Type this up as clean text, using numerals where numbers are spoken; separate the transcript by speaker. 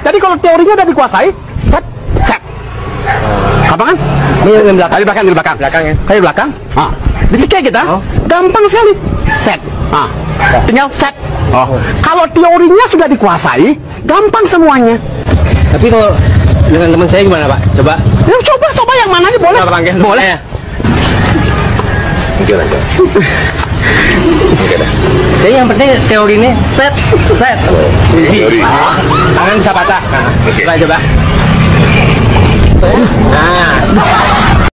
Speaker 1: Jadi kalau teorinya udah dikuasai, set, set. Apa kan?
Speaker 2: Yang belakang.
Speaker 1: Di belakang, di belakang.
Speaker 2: Belakang ya.
Speaker 1: Kayak di belakang. Dicek kita, gampang sekali. Set. Tinggal set. Kalau teorinya sudah dikuasai, gampang semuanya.
Speaker 2: Tapi kalau dengan teman saya gimana Pak? Coba.
Speaker 1: Ya, coba yang mana aja boleh.
Speaker 2: Boleh ya.
Speaker 3: Mungkin aja. Oke dah.
Speaker 2: Jadi yang penting teori ini set.
Speaker 3: Teori.
Speaker 2: Tangan bisa patah. Coba. Nah.